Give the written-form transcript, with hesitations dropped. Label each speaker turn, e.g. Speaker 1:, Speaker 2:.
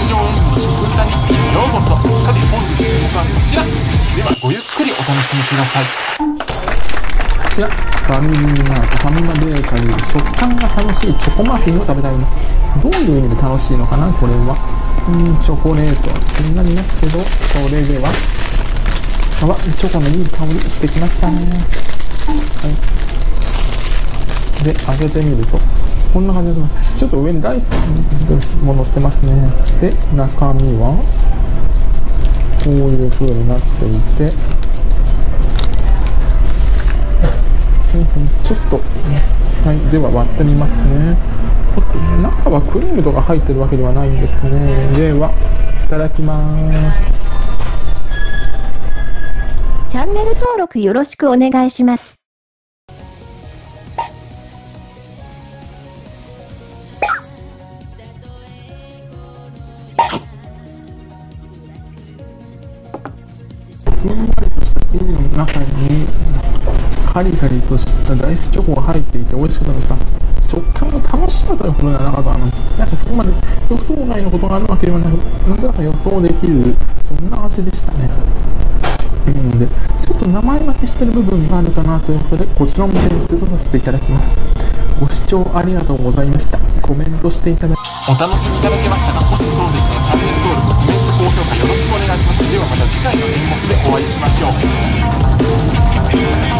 Speaker 1: 上演武の食歌日記へようこそ。さて本日の予告はこちら。ではごゆっくりお楽しみください。
Speaker 2: こちらファミリーマートファミマベーカリー、食感が楽しいチョコマフィンを食べたいの。どういう意味で楽しいのかなこれは。チョコレート気になりますけど、それではチョコのいい香りしてきましたね。はい。で開けてみるとこんな感じがします。ちょっと上にライスも乗ってますね。で中身はこういう風になっていて、ちょっと、はい、では割ってみますね。中はクリームとか入ってるわけではないんですね。ではいただきます。
Speaker 3: チャンネル登録よろしくお願いします。
Speaker 2: ふんわりとした生地の中にカリカリとしたダイスチョコが入っていて美味しかったです。食感が楽しめということではなかった。なんかそこまで予想外のことがあるわけではなく、なんとなく予想できるそんな味でしたね。でちょっと名前負けしてる部分があるかなということで、こちらも点数とさせていただきます。ご視聴ありがとうございました。コメントしていただき
Speaker 1: お楽しみいただけましたか。もしそうでしたらチャンネル登録、コメント、高評価よろしくお願いします。ではまた次回の演目でお会いしましょう。